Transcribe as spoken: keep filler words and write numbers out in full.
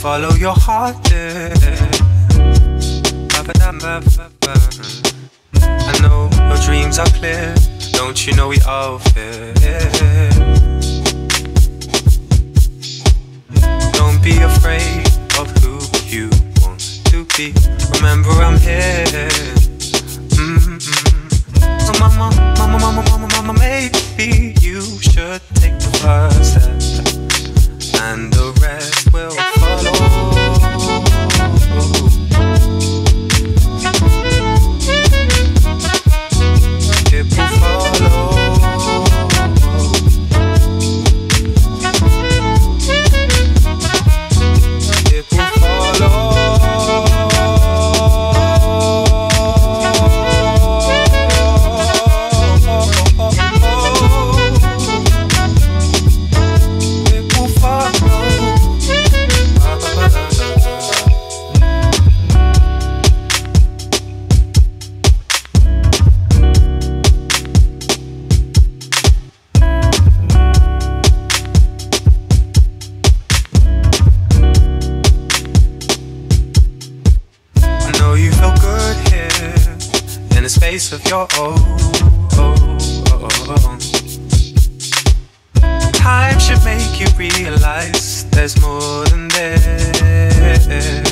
follow your heart, yeah. I know your dreams are clear, don't you know we all fear. Don't be afraid of who you want to be. Remember I'm here. Mm-hmm. So mama, mama, mama, mama, mama, maybe you should take the first step, and the rest will follow. It will follow. It will follow. Space of your own. Time should make you realize there's more than this.